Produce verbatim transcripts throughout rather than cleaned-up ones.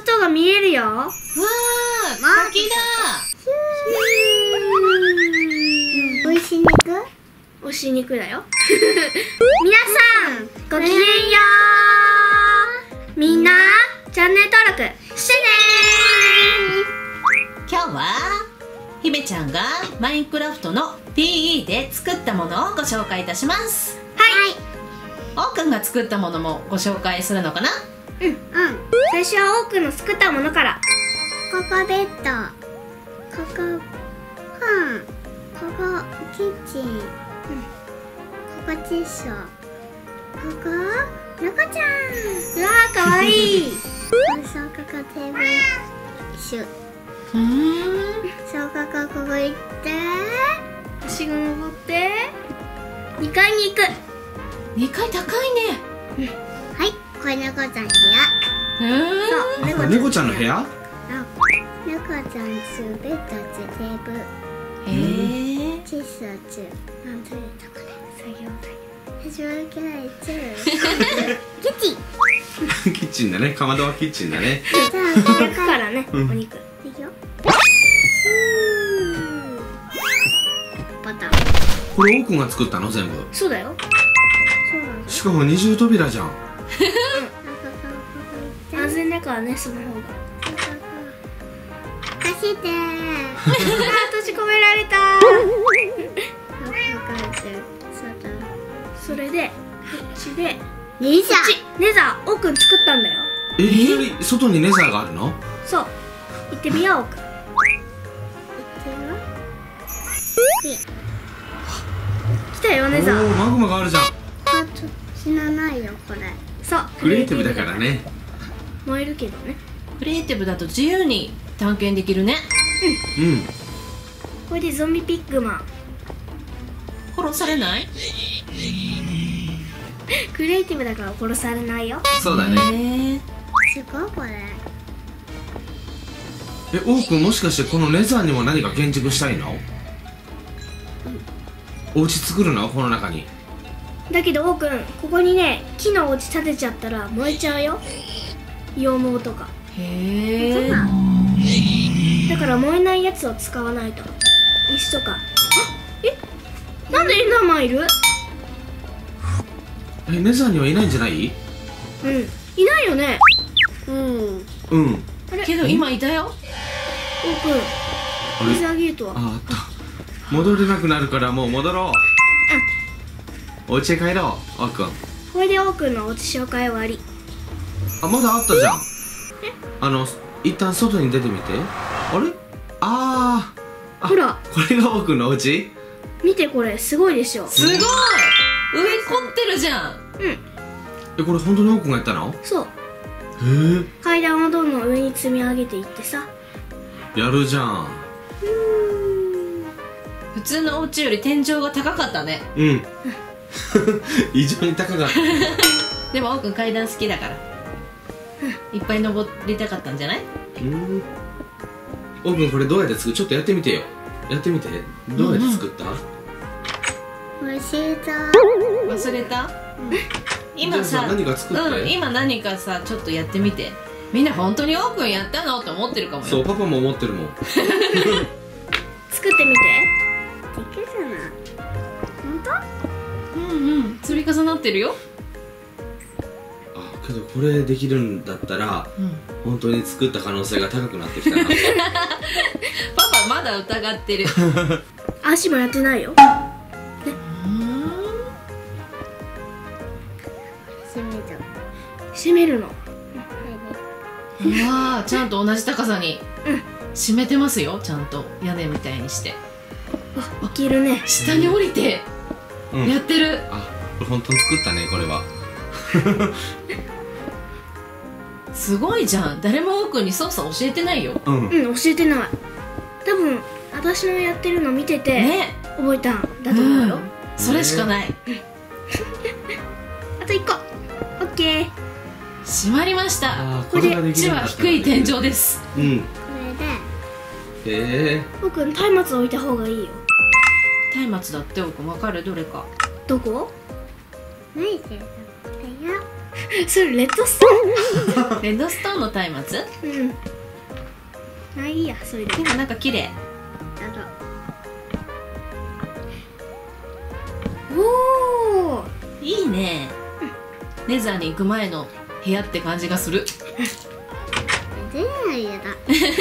外が見えるよ。わわー、滝だ。 おいしい肉？ おいしい肉だよ。皆さんごきげんよう。みんなチャンネル登録してね今日はひめちゃんがマインクラフトの ピーイー で作ったものをご紹介いたします。 はい。 おーくんが作ったものもご紹介するのかな。 うんうん。最初はおーくんの作ったものから。 ここベッド、ここ本、ここキッチン、うん、ここティッシュ、ここ猫ちゃん。 うわーかわいい。 そうここテーブルシュ。 うーん。 そうここここ行って。 足が登ってにかいに行く。 にかい高いね。 はい、これ猫ちゃん部屋。 うーん。 そう、 猫ちゃんの部屋？ あ、猫ちゃんつベッドつテーブル。 へえ。 チッスつなんていうのかな、作業台。始まるくらいつ。キッチン。 キッチンだね。かまどはキッチンだね。 じゃあ焼くからね、お肉。 いいよ。バタン。 これおーくんが作ったの全部？ そうだよ。 そうなの。 しかも二重扉じゃん。 安全だからね、その方が。 貸してー。 あー、閉じ込められた。それで、こっちで。 ネザこっち、ネザー、おーくん作ったんだよ。 え、いきなり外にネザーがあるの？ そう。行ってみよう、おーくん。来たよ、ネザー。 おー、マグマがあるじゃん。 あと死なないよこれ。 そう。 クリエイティブだからね。 燃えるけどね。 クリエイティブだと自由に探検できるね。 うん。 これでゾンビピッグマン。 殺されない？ クリエイティブだから殺されないよ。 そうだね。 へえ。 すごいこれ。 え、おーくんもしかしてこのネザーにも何か建築したいの？お家作るのこの中に？ だけどおーくん、ここにね、木のお家建てちゃったら燃えちゃうよ。羊毛とか。 へえ。 だから燃えないやつを使わないと。石とか。あ、え、なんでエンダーマンいる？ え、ネザーにはいないんじゃない？ うん、いないよね。 うん。 うん。 あれ、 けど今いたよ。 おーくん、 あれ？ 水あげるとは。 あ、あった。戻れなくなるからもう戻ろう。お家へ帰ろう、おーくん。 これでおーくんのお家紹介終わり。 あ、まだあったじゃん。あの、一旦外に出てみて。あれ？あーあ、 ほら、 これがおーくんのお家？ 見てこれ、すごいでしょ。 すごい。上凝ってるじゃん。 うん、 え、これ本当におーくんがやったの？ そう。 へ階段をどんどん上に積み上げていってさ。 え、やるじゃん。 普通のお家より天井が高かったね。 うん異常に高かったでもおーくん階段好きだからいっぱい登りたかったんじゃない？ うん。おーくんこれどうやって作る？ちょっとやってみてよ。やってみて。どうやって作った？ 教えた。 忘れた？今じゃあさ、 何か作って。 うん、今何かさ、ちょっとやってみて。みんな本当におーくんやったのって思ってるかもよ。 そう、パパも思ってるもん作ってみて。 できるな。本うんうん、積み重なってるよ。 あ、けどこれできるんだったら、 うん、 本当に作った可能性が高くなってきたなパパまだ疑ってる。 足もやってないよ。 当？閉めた。 閉めるの。 うわあ、ちゃんと同じ高さに締めてますよ。ちゃんと屋根みたいにしていけるね。 下に降りてうん。 やってる。 あ、これ本当に作ったね、これはすごいじゃん。誰もおーくんに操作教えてないよ。 うん。 うん、教えてない。多分私のやってるの見てて、 ね、 覚えたんだと思うよ。 うん、それしかない。 あといっこ。オッケー。 閉まりました。 あー、 ここれがでっちはきるんだったら低い天井です。 うん。 これで。 へえ。 おーくん、松明置いた方がいいよ。 松明だっておーくんわかる？どれか。 どこ？ ないけど。だよ。 それレッドストレッドストーンの松明？ ーン。うん。まあいいや、それで。 でもなんか綺麗。 おお。 いいね。レザーに行く前の部屋って感じがする。 全然嫌だ。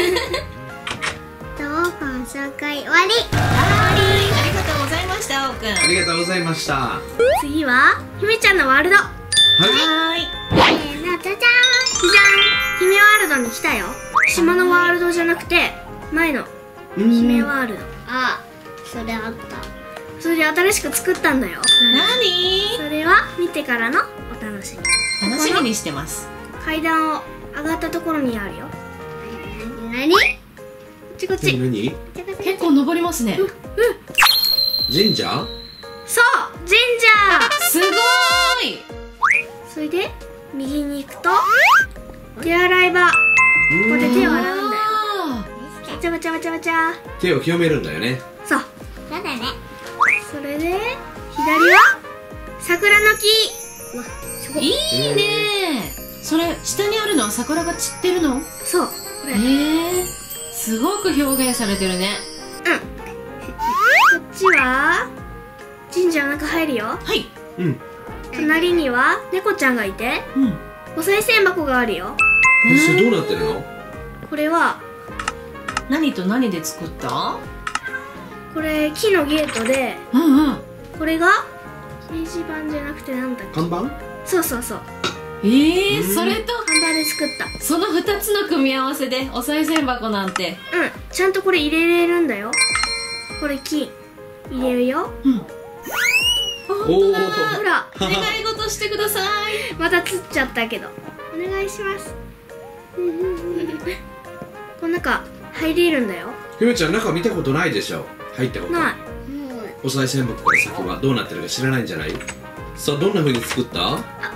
とオープン紹介終わり。 はい、ありがとうございました、おうくん。 ありがとうございました。は次は姫ちゃんのワールド。 い。 はーい。 せーの、じゃじゃーん。 じゃん。姫ワールドに来たよ。島のワールドじゃなくて前の姫ワールド。 あ、それあった。 それで新しく作ったんだよ。 なに？ それは見てからのお楽しみ。 楽しみにしてます。 階段を上がったところにあるよ。 なに？ こっちこっち。 何？ 結構登りますね。 神社？ そう神社。 すごーい。 それで右に行くと手洗い場。ここで手を洗うんだよ。 あバチャバチャバチャバチャ。 手を清めるんだよね。 そう。 そうだね。 それで左は桜の木。 うわ、すごーい。 いいね。それ下にあるのは桜が散ってるの？ そうこれ。 えー、すごく表現されてるね。 こっちは神社の中入るよ。 はい。 うん。 隣には猫ちゃんがいてうん。 お賽銭箱があるよ。 えそれどうなってるの？ これは何と何で作った？ これ木のゲートで、 うんうん。 これが掲示板じゃなくてなんだっけ。 看板？ そうそうそう。 えー、 うんそれと看板で作った。 そのふたつの組み合わせでお賽銭箱なんて。 うん、ちゃんとこれ入れれるんだよ。これ金入れるよ。 うん。 お本当だ。 ほらお願い事してください。 また釣っちゃったけどお願いします。この中入れるんだよ。 姫ちゃん中見たことないでしょ？入ったこと。 ない。 お賽銭箱から先はどうなってるか知らないんじゃない？さあどんな風に作った？ん？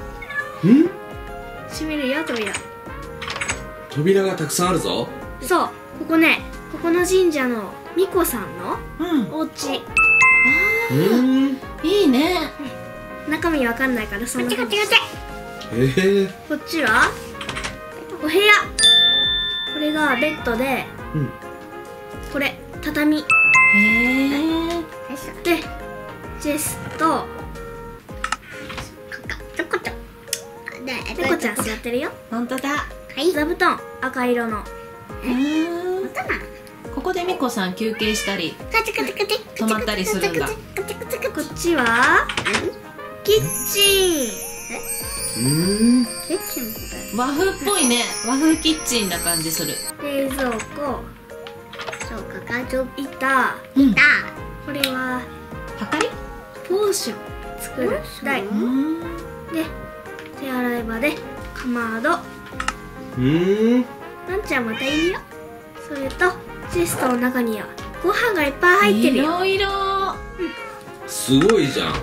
閉めるよ扉。 扉がたくさんあるぞ。 そうここね、ここの神社の巫女さんのうん。 お家。 うーん。 いいね。 中身わかんないからそんなこっちこっちこっち。 ええ。 こっちはお部屋。これがベッドで、 うん。 これ畳へえ。 でチェスト。 ちょこちょ。 猫ちゃん座ってるよ。 本当だ。 はい。 座布団赤色の。 うーん。 かな。 ここでみこさん休憩したりカチカチカチ。 泊まったりするんだ。 こっちはキッチうーん。 キッチンこ和風っぽいね。和風キッチンな感じする。 ン、冷蔵庫、 れ。そうか、ガチョ板。 うん。 だ。 これははかり？ ポーション作る台うーん。 で、手洗い場でかまど。 うーん。 ワンちゃんまたいるよ。それとチェストの中にはご飯がいっぱい入ってるよ。 いろいろ。 すごいじゃん。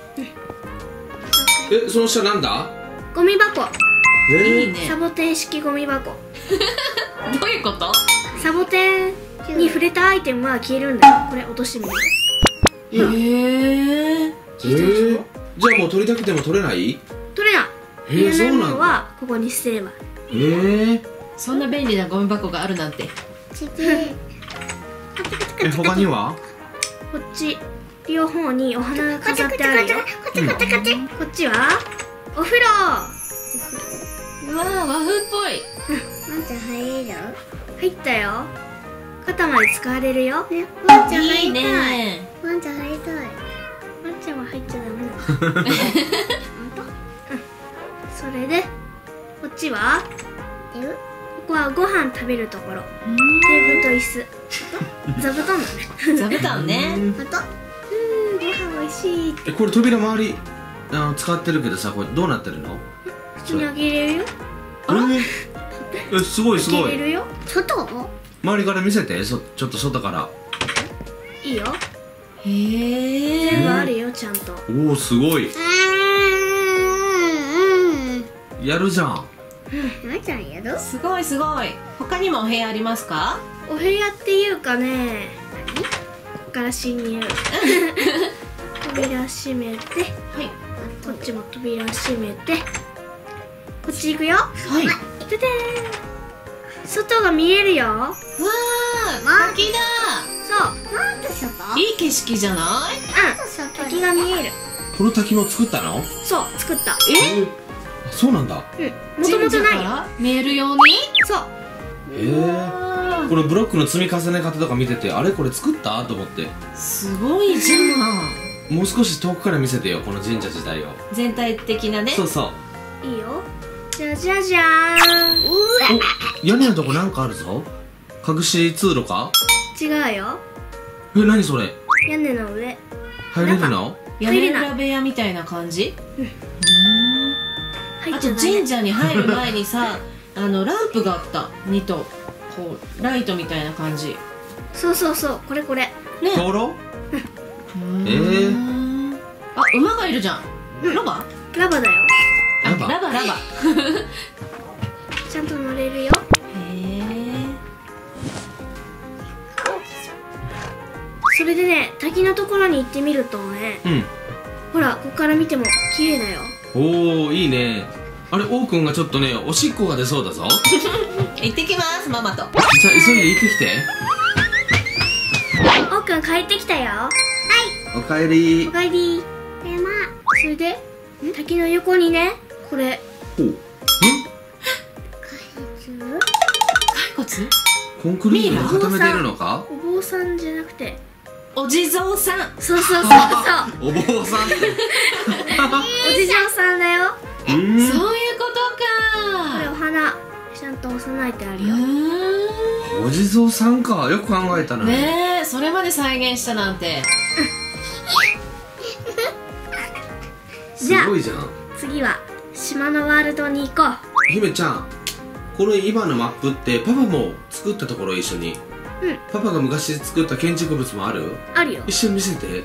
え、その下なんだ？ ゴミ箱。 えいいね。 サボテン式ゴミ箱。 どういうこと？ サボテンに触れたアイテムは消えるんだよ。これ落としてみる。 へえ。 えー、じゃあもう取りたくても取れない？ 取れない。 えー、 いらないもそうなんだ。 のはここに捨てれば。 えー、 そんな便利なゴミ箱があるなんて。 チキ。 え、他には？ こっち両方にお花が飾ってあるよ。 こっちこっちこっち。 こっちはお風呂。 うわー、和風っぽい。 ワンちゃん入れる？ 入ったよ。肩まで使われるよ。 ね、ワンちゃんいい入りたい。 ね。 ワンちゃん入りたい。 ワンちゃんは入っちゃダメなの。それでこっちはえう？ ここはご飯食べるところ。 うテーブルと椅子。座布団だね。 ん。座布団ね。 あと。 うん、ご飯美味しいって。 え、これ扉周りあの使ってるけどさ、これどうなってるの？ 普通に開けれるよ。 あら？え、すごいすごい。 開けれるよ。 外？ 周りから見せて、そちょっと外から。 いいよ。 へえ。 全部あるよちゃんと。 おお、すごい。 うーん。 やるじゃん。 ワンちゃんやる？ すごいすごい。他にもお部屋ありますか？ お部屋っていうかね。ここから侵入。扉閉めて、 はい。 こっちも扉閉めて、 こっち行くよ。 はい。わででーん、外が見えるよ。 あ、滝だ。 そう、 なんで外？ いい景色じゃない？ うん、滝が見える。 この滝も作ったの？ そう、作った。 え？ あ、そうなんだ。 うん、もともとないよ。 よ。見えるように？ そう。 へえ。このブロックの積み重ね方とか見てて、あれこれ作ったと思って。 すごいじゃん。 もう少し遠くから見せてよ、この神社自体を。 全体的なね。 そうそういいよ。じゃじゃじゃーん。 お、屋根のとこなんかあるぞ。隠し通路か？ 違うよ。 え、何それ？ 屋根の上。 入れるの？ 屋根裏部屋みたいな感じ？うん。あと入っちゃダメ。 神社に入る前にさ、あのランプがあった。にとこうライトみたいな感じ。 そうそうそう、これこれ。 ね。 灯籠？ ええあ、馬がいるじゃん。ラバ？ ラバだよ。 あ、 ラバラバラバ。 ちゃんと乗れるよ。 へえ。 それでね、滝のところに行ってみるとね、 うん。 ほら、ここから見ても綺麗だよ。 おー、いいね。あれ、王くんがちょっとね、おしっこが出そうだぞ。 行ってきますママと。 じゃあ急いで行ってきて。 おうくん帰ってきたよ。 おかえりお。かえり。 でまそれで、滝の横にね、これ、 ほう。 骸骨？ コンクリートに固めてるのか？ お坊さんじゃなくて、 お地蔵さん。 そうそうそうそう。 お坊さんって。 お地蔵さんだよ。 うーん。 そういうことこれか。 お花、ちゃんと押さないてあるうよ。 ーん。 お地蔵さんか。よく考えたな。 ねえ、それまで再現したなんて。 すじゃあごいじゃん。 次は、島のワールドに行こう。 姫ちゃん、この今のマップってパパも作ったところ一緒に。 うんパパが昔作った建築物もある？ あるよ。 一緒に見せて。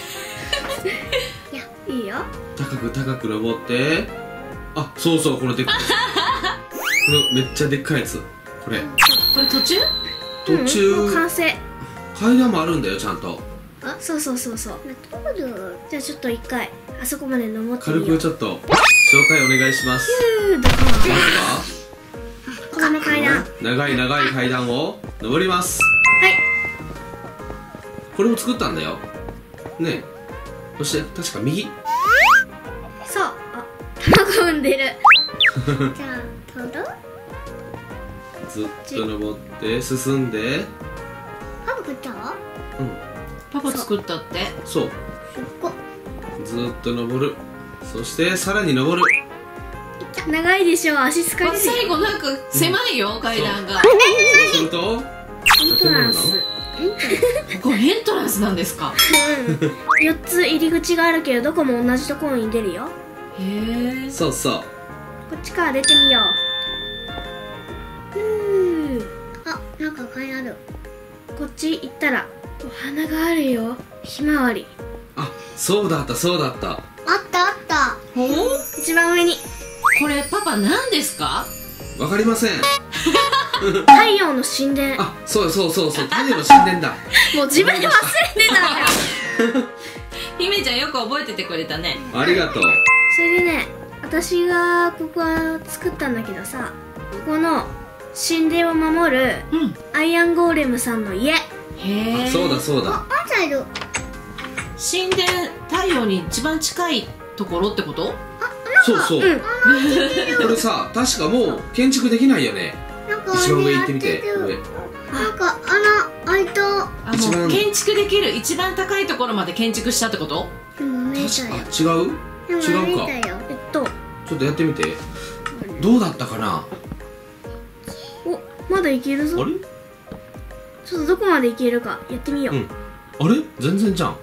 いいよ。 高く高く登って。あ、そうそう、このでっかいやつ。このめっちゃでっかいやつ。これこれ途中？ 途中、 うん、もう完成。 階段もあるんだよ、ちゃんと。 あ、そうそうそうそう。 通る。 じゃあちょっと一回、あそこまで登ってみ軽よう。 くちょっと紹介お願いします。 ふーどこまずこの階段。 は長い長い階段を登ります。 はい。 これも作ったんだよね。そして確か右。 そう。あ、卵産んでる。 じゃあとど？ ずっと登って進んで。 パパ食った？ うん、 パパ作ったって。 そう。 すっご。 ずっと登る。そしてさらに登る。 長いでしょ、足疲れるよ。 最後なんか狭いよ、階段が。 そうするとエントランス。 ここエントランスなんですか？ うん。よっつ入り口があるけど、どこも同じところに出るよ。 へえ。 そうそう。 こっちから出てみよう。ふー。 あ、なんか階段ある。 こっち行ったら、お花があるよ。ひまわり。 あ、そうだったそうだった。 あったあった。 ほう？ 一番上に、 これパパ何ですか？ わかりません。 太陽の神殿。 あ、そうそうそうそう、太陽の神殿だ。 もう自分で忘れてたじゃん。 姫ちゃんよく覚えててくれたね。 ありがとう。 それでね、私がここは作ったんだけどさ、ここの神殿を守るうん。 アイアンゴーレムさんの家。 へえ。 そうだそうだ。 あんたいる。 神殿、太陽に一番近いところってこと？ そうそう。 うん。 これさ、確かもう建築できないよね。 なんか一番上行ってみて。 あれやって上。 るなんか穴開いた。 あ、 一番もう建築できる一番高いところまで建築したってこと？ でも見えたよ。 確か、違う？ でも違うか見えたよ。 えっと、 ちょっとやってみて。どうだったかな。 お、まだいけるぞ。 あれ？ ちょっとどこまでいけるかやってみよう。 うん。あれ？全然じゃん。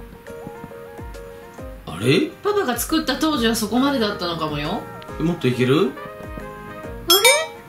あれ？ パパが作った当時はそこまでだったのかもよ。 もっといける？ あれ？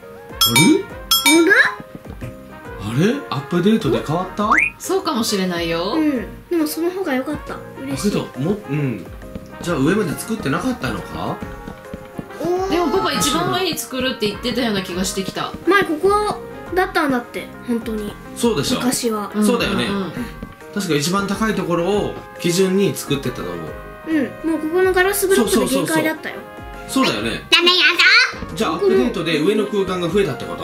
あれ？あれ？アップデートで変わった？だそうかもしれないよ。 うん。でもその方が良かった。嬉しい。 けどもうん。じゃあ上まで作ってなかったのか？ おーでもパパ一番上に作るって言ってたような気がしてきた。 前ここだったんだって、本当に。 そうでしょ。 昔は。 んそうだよねんん確か一番高いところを基準に作ってたと思う。 うん。もうここのガラスブロックで限界だったよ。 そうだよね。 ダメやだ。 じゃあアップデートで上の空間が増えたってこと？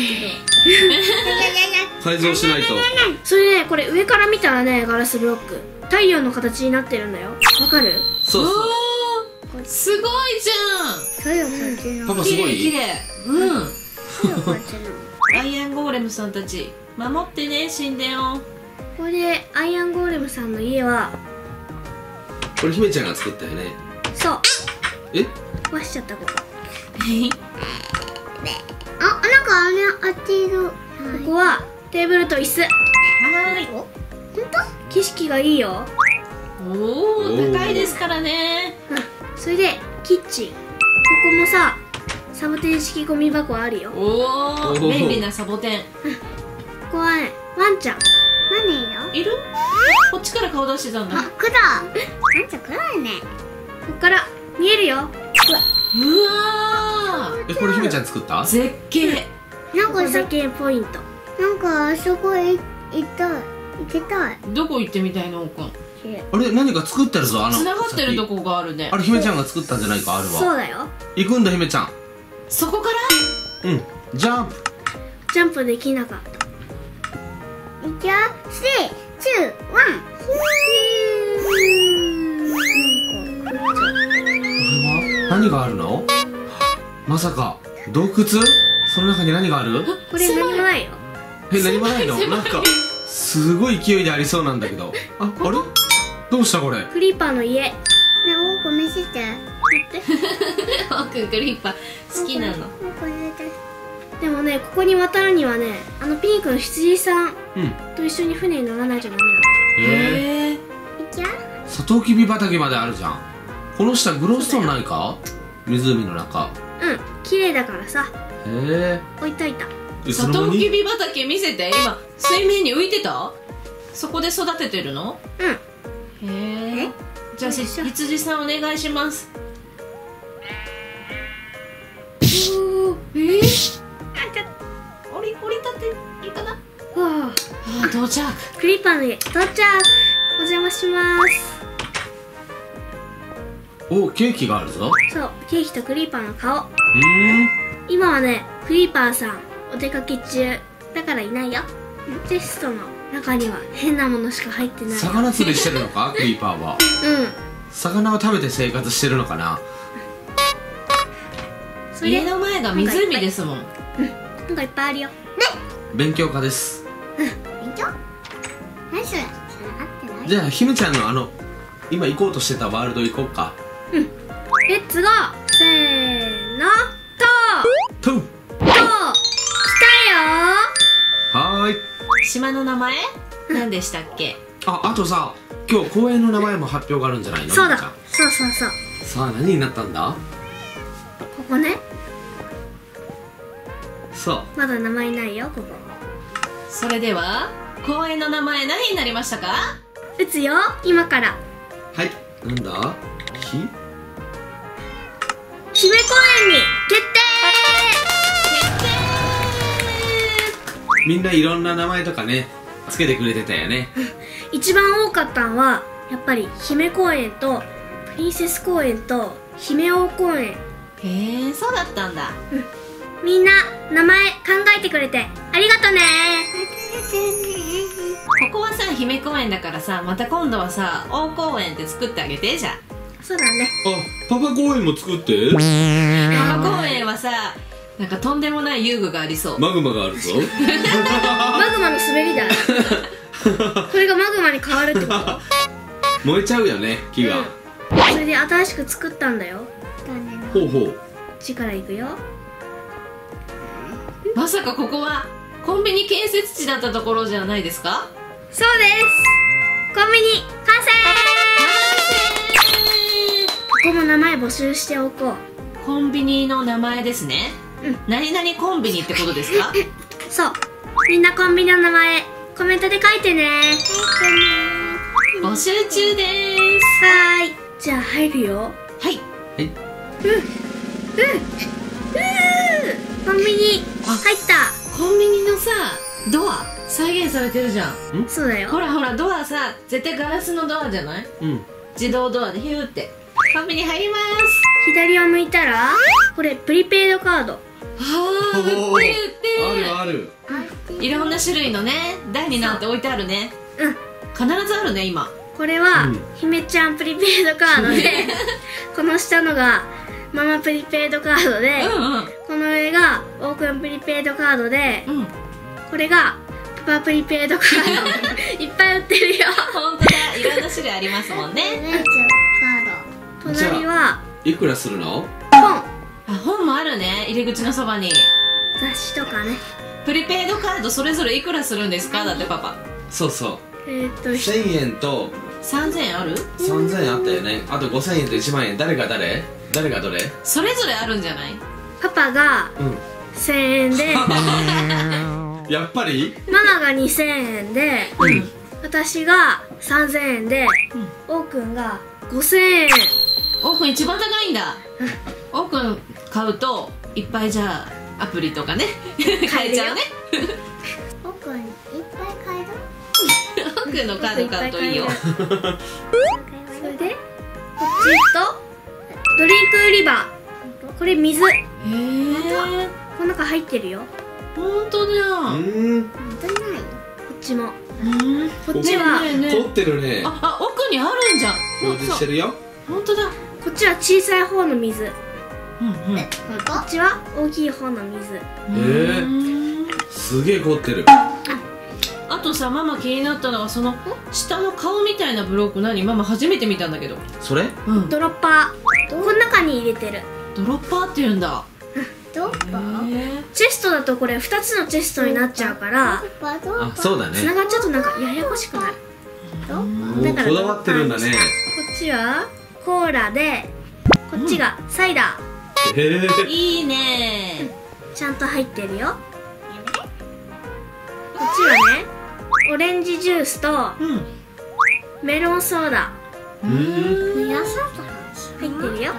改造しないと。 それね、これ上から見たらね、ガラスブロック太陽の形になってるんだよ。わかる？ そうそう。 おー、すごいじそうよこっちのパパゃん。綺すごい？ 麗綺麗。うん。 そうよこっちのアイアンゴーレムさんたち守ってね、神殿を。 これでアイアンゴーレムさんの家は、 これ姫ちゃんが作ったよね。 そうえ？ 壊しちゃったここ。 あ、なんかあれあっちのここはテーブルと椅子。 はーい。 本景色がいいよ。 おおお、 ー高いですからね。 うん。それでキッチン。ここもさ、サボテン式ゴミ箱あるよ。こおお、 おー便利なサボテン。 こはね、ワンちゃん。 何よいる？こっちから顔出してたんだ。 あ、くだなんちゃ暗いねここから見えるよ。 うわえ、これ姫ちゃん作ったー、？絶景。 ここなんかさ絶景ポイント。 なんかあそこい行ったい行きたいどこ行ってみたいの、おくん。 あれ、何か作ってるぞ、あの繋がってると先こがあるねあ。れ姫ちゃんが作ったんじゃないか、あるわ。 そうだよ。 行くんだ姫ちゃん。 そこからうん、ジャンプ。 ジャンプできなかった。 いくよスリー、ツー、ワンこれは何があるの？まさか洞窟？その中に何がある？ これ何もないよ。 え、何もないの？なんかすごい勢いでありそうなんだけど。あ、あれ？どうしたこれ？ クリーパーの家。 ねおこ見せておくんクリッパー好きなの。 おこ見せてでもね、ここに渡るにはね、あのピンクの羊さんうん。 と一緒に船に乗らないとダメへえ。 へえ。 いくよサトウキビ畑まであるじゃん。この下グローストーンないか？湖の中。 なの。うん、綺麗だからさ、 へ置いといた。 え。 サトウキビ。 ビ畑見せて。今水面に浮いてた？そこで育ててるの？ うん。 へえ。じゃあし羊さんお願いします。おお、えー、降り降り立っていいかな？ わあー、到着。 あ、クリーパーの家到着。お邪魔します。 お、ケーキがあるぞ。 そう、ケーキとクリーパーの顔。 うーん。 今はね、クリーパーさんお出かけ中だからいないよ。テストの中には変なものしか入ってないよ。 魚釣りしてるのか？クリーパーは。 うん。 魚を食べて生活してるのかな？ それで家の前が湖ですもん。 なんかいっぱいあるよ。 勉強家です。 勉強何それそれ合ってないじゃあ姫ちゃんのあの今行こうとしてたワールド行こうか。 レッツゴー。せーの、とトゥン。 と来たよはーい。 島の名前何でしたっけ？ あ、あとさ、今日公園の名前も発表があるんじゃないの？ ー。そうだ。 姫そうそうそう。 ちゃんさあ何になったんだ？ ここね、 そう。 まだ名前ないよ、ここ。 それでは公園の名前何になりましたか？ 打つよ、今から。 はい。なんだ？ひ？ 姫公園に決定。 みんないろんな名前とかねつけてくれてたよね。 一番多かったのはやっぱり姫公園とプリンセス公園と姫王公園。 へえ、そうだったんだ。 みんな名前考えてくれてありがとね。 ここはさ姫公園だからさ、また今度はさ王公園って作ってあげて。じゃそうだね。 あ、パパ公園も作って。 あママ公園はさなんかとんでもない遊具がありそう。 マグマがあるぞ。 マグマの滑り台。これがマグマに変わるってこと燃えちゃうよね、木が。 それで新しく作ったんだよ。 ほうほう。 力いくよ。 まさかここはコンビニ建設地だったところじゃないですか？ そうです。コンビニ完成。ここも名前募集しておこう。 コンビニの名前ですね。 うん何々コンビニってことですか？ そう、みんなコンビニの名前コメントで書いてね。 募集中でーす。 はーい、じゃあ入るよ。 はい。 はい。 うんコンビニあ入った。 コンビニのさドア再現されてるじゃん。 そうだよ。 ほらほらドアさ絶対ガラスのドアじゃない？ うん。 自動ドアでヒューってコンビニ入りまーす。 左を向いたらこれプリペイドカード。 はあ、売ってる売ってる。 あるいろんな種類のね台になんて置いてあるね。 うん、 必ずあるね今。 これは、 うん姫ちゃんプリペイドカードでこの下のがママプリペイドカードで、 うんうんこの上がオークンプリペイドカードで、 うん。 これがパパプリペイドカードいっぱい売ってるよ。 本当だ、いろんな種類ありますもんね。 姉ちゃんカー隣はいくらするの？ 本、 あ、本もあるね、入り口のそばに。 雑誌とかね。 プリペイドカードそれぞれいくらするんですか？だってパパ。 そうそうえーっとせんえんとさんぜんえんある？ さんぜんえんあったよね。あとごせんえんといちまんえん。誰が誰？誰がどれ？ それぞれあるんじゃない？ パパがうんせんえんでやっぱりママがにせんえんで、 うん。 私がさんぜんえんで、オーくんがごせんえん。 オープン一番高いんだ。オープン買うといっぱいじゃあアプリとかね買えちゃうね。 ド。僕いっぱい買える？ オープンのカード買うといいよ。 それでこっちとドリンク売り場、これ水、 へえ。 この中入ってるよ。 本当じゃ。 うんーん本当にない？ こっちもうん。 こっちは、 ねえねえねえ凝ってるね。 あ、あ、奥にあるんじゃん。 表示してるよ。 本当だ。 こっちは小さい方の水、こうんうん。 本当？ っちは大きい方の水。 えすげえ凝ってる。 あとさ、ママ気になったのはその下の顔みたいなブロック、何？ママ初めて見たんだけど。 それ？ うん。 ドロッパー、この中に入れてる。 ドロッパーって言うんだ。 どこ？ へえ。 チェストだとこれふたつのチェストになっちゃうからどこ？ あ、そうだね。 つながっちゃうとなんかややこしくなる。 どこ？ もうこだわってるんだね。 こっちはコーラで、こっちがサイダへえ。 いいね。 ー、ちゃんと入ってるよ。こっちはねオレンジジュースとうん。 メロンソーダうん。 皆さん入ってるよ。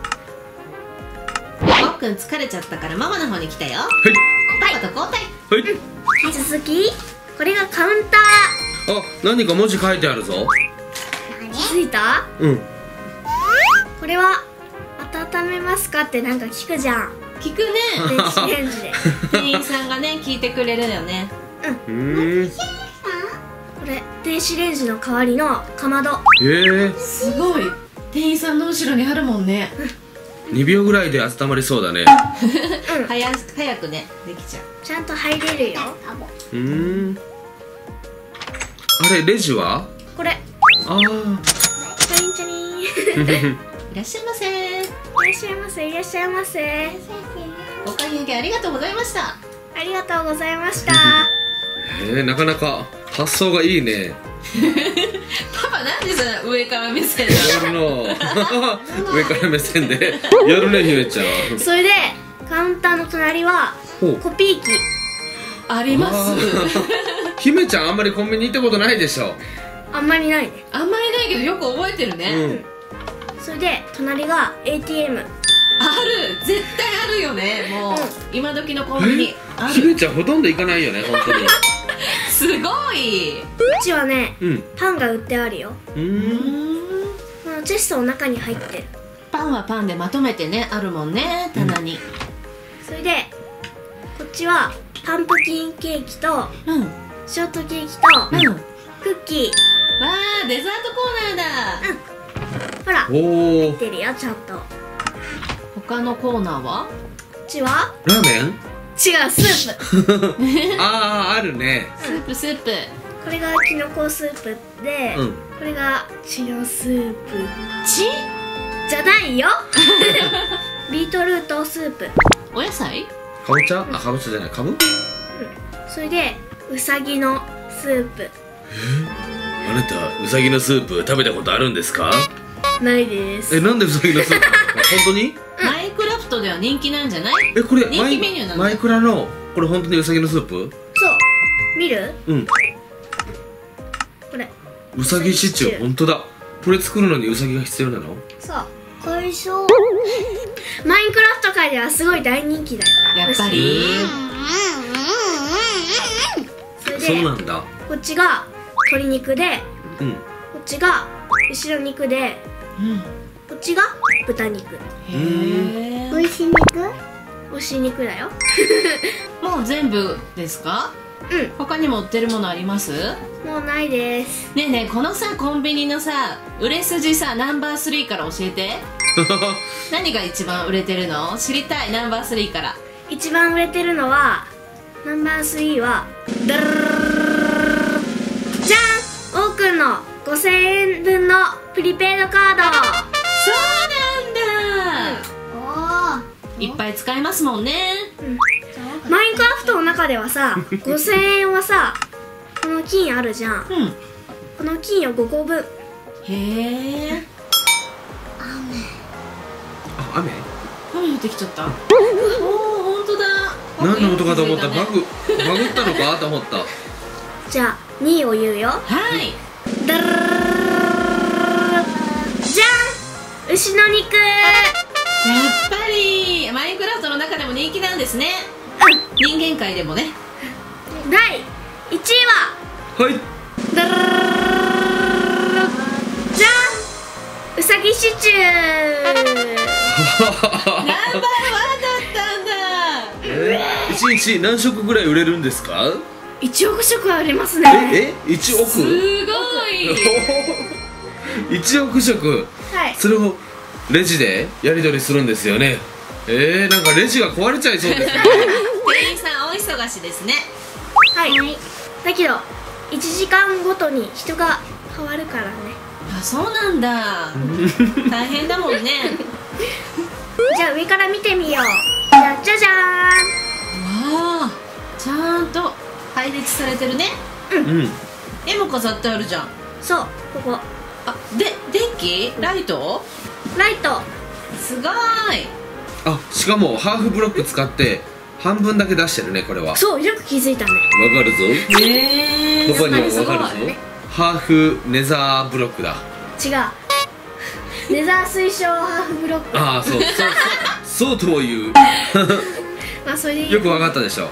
おーくん疲れちゃったからママの方に来たよ。 はい。 パパと交代。 はい。 続きこれがカウンタあ、何か文字書いてあるぞ。 ー。気づいた？ うん。 これは温めますかってなんか聞くじゃん、 聞くね。 電子レンジで。 店員さんがね聞いてくれるよね。 うん。 これ電子レンジの代わりのかまど。 へえ。 すごい。店員さんの後ろにあるもんね。 にびょうぐらいで温まりそうだね。 早早くねできちゃう。 ちゃんと入れるよ。 うーん。あれ、レジは？ これああ。 チャリンチャリン。いいらっしゃいませ。 らっしゃいませ、いらっしゃいませ。 お買い上げありがとうございました。 ありがとうございました。 へえ、なかなか発想がいいね。 パパなんでそんな上から目線なの？ やるの。上から目線でやるね、ひめちゃん。 それでカウンターの隣はほう。 コピー機。 あります。 あーひめちゃんあんまりコンビニ行ったことないでしょ。 あんまりないね。 あんまりないけどよく覚えてるね。 うん。 それで隣が エーティーエム。 ある、絶対あるよね。もう、今時のコンビニあひる。 めちゃんほとんど行かないよね、本当に。 すごい。 こっちはねうん。 パンが売ってあるよ。 う。 うんん。 このチェストの中に入ってる。 パンはパンでまとめてねあるもんね、棚に。 それでこっちはパンプキンケーキとうん。うん。 ショートケーキとわクッキー。 あ、デザートコーナーだ。 ほらおお。 入ってるよちゃんと。こ他のコーナーは？ っちはラーメン？ 違うスープ。 ああ、あるね。 スープスープ。 これがキノコスープで、 うん。 これが血のスープち？ じゃないよ。ビートルートスープ。 お野菜？ かぼちゃ？あ、かぼちゃじゃない、かぶ？ それでうさぎのスープ。 あなた、うさぎのスープ食べたことあるんですか？ ないです。 え、なんでうさぎのスープ？本当に？ マイクラフトでは人気なんじゃない？ え、これ人マイ気メニューなの？ マイクラのこれ本当にうさぎのスープ？ そう見る？ うん。 これうさぎシチュー、本当だ。これ作るのにうさぎが必要なの？ そう海藻。 マインクラフト界ではすごい大人気だよ。 やっぱり。 それでそうなんだ。 こっちが鶏肉でうん。 こっちが後ろ肉でうん。 こっちが豚肉。 へえ。 美味しい肉？ 美味しい肉だよ。 もう全部ですか？ うん、 他にも売ってるものあります？ もうないです。 ねえねえ、このさコンビニのさ売れ筋さナンバースリーから教えて。何が一番売れてるの？知りたい。ナンバースリーから。 一番売れてるのはナンバースリーはダルルルルルルじゃん、おうくんのごせんえんぶんのプリペイドカード。 そうなんだ、 おー。 いっぱい使えますもんね。 マインクラフトの中ではさごせんえんはさこの金あるじゃん。 うん。 この金をごこぶん。 へえ。 あ、雨？ 雨降ってきちゃった。おお、本当だ。 何の音かと思った。 僕よくバグ気づいたねバグったのかと思った。 じゃあにいを言うよ。 はい。 ダルルルルルルルじゃん、牛の肉。 やっぱりマインクラフトの中でも人気なんですね。人間界でもね。 だいいちいははい。 ダルルルルルルルじゃん、うさぎシチュー。 ナンバーワンだったんだ。 えー、一日何食ぐらい売れるんですか？ いちおく食ありますね。 ええ一億？ すごい。 一億食。 はい。 それをレジでやり取りするんですよね。えー、なんかレジが壊れちゃいそうですね。 店員さんお忙しですね。 はい、だけどいちじかんごとに人が変わるからね。 あ、そうなんだ。大変だもんね。 じゃあ上から見てみよう。じゃじゃじゃわあ、ちゃんと配列されてるね。 うん。 絵も飾ってあるじゃん。 ーん。そう、ここあ、で、電気？ライト？ ライト。 すごーい。 あ、しかもハーフブロック使って半分だけ出してるね、これは。わかそう、よく気づいたね。 るぞ。 へえ。 ここにもすごいわかるぞ。ハーフネザーブロックだ。 違う。ネザー推奨ハーフブロック。 ああ、そうそうそうそうとも言う。 まあそれでいい。 よくわかったでしょ。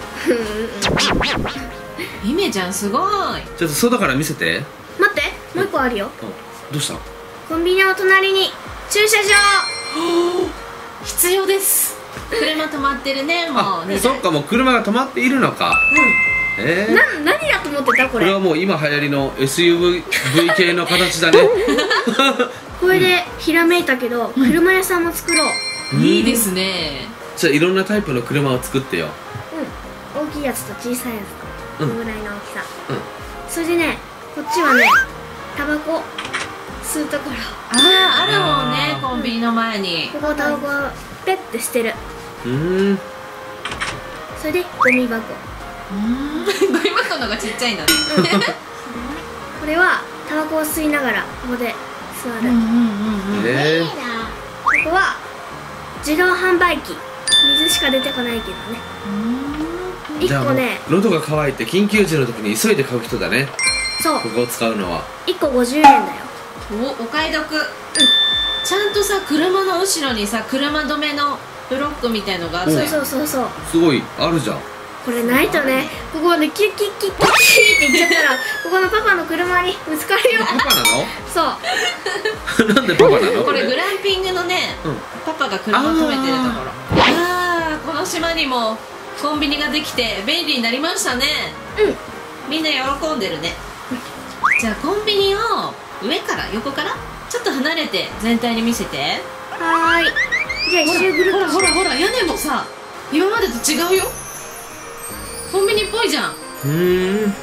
うん。 姫ちゃんすごい。 ちょっと外から見せて。 待って、もう一個あるよ。 あ、どうした？ コンビニの隣に駐車場。 必要です。車止まってるね、もあう、ね。 そっか、もう車が止まっているのか。えー、 な、何だと思ってたこれ。 これはもう今流行りの エスユーブイ 系の形だね。 これでひらめいたけど、車屋さんも作ろう。 いいですね。 じゃあいろんなタイプの車を作ってよ。 うん。大きいやつと小さいやつと、このぐらいの大きさ。 うん。 それでね、こっちはね、タバコ吸うところ。 ああ、あるもんね、コンビニの前に。 ここタバコをペッて捨てる。 うーん。 それでゴミ箱。 うーん、ゴミ箱のがちっちゃいんだね。 これはタバコを吸いながらここで座る。 うんうんうんうん。 えー、 ここは自動販売機。水しか出てこないけどね。一じゃあもう個ね、 喉が渇いて緊急時の時に急いで買う人だね。 そう、 ここを使うのは。 一個ごじゅうえんだよ。 お、お買い得。ちゃんとさ、車の後ろにさ、車止めのブロックみたいのがあったよ。 そうそうそうそう。 すごいあるじゃん。 これないとね、ここでキュッキュッキュッキュッキュッって言っちゃったら、ここのパパの車にぶつかるよ。 パパなそう。 の？なんでパパなの？ これグランピングのね、 うん。 パパが車止めてるところ。ああ、この島にもコンビニができて便利になりましたね。 うん。 みんな喜んでるね。じゃあコンビニを上から横からちょっと離れて全体に見せて。 はーい。じゃあ一周ぐるっとほらほらほら、屋根もさ、今までと違うよ。コンビニっぽいじゃん。 うーん。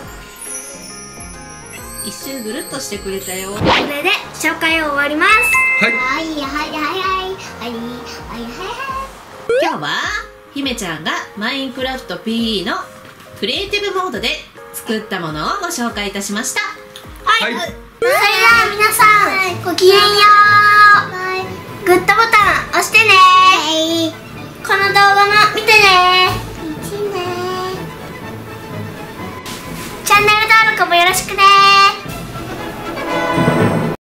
一周ぐるっとしてくれたよ。 これで紹介を終わります。 はい。 はいはいはいはいはいはいはいはい。 今日は姫ちゃんがマインクラフト ピーイー のクリエイティブモードで作ったものをご紹介いたしました。 はい。 それでは皆さん、ごきげんよう。グッドボタン押してね。この動画も見てね。チャンネル登録もよろしくね。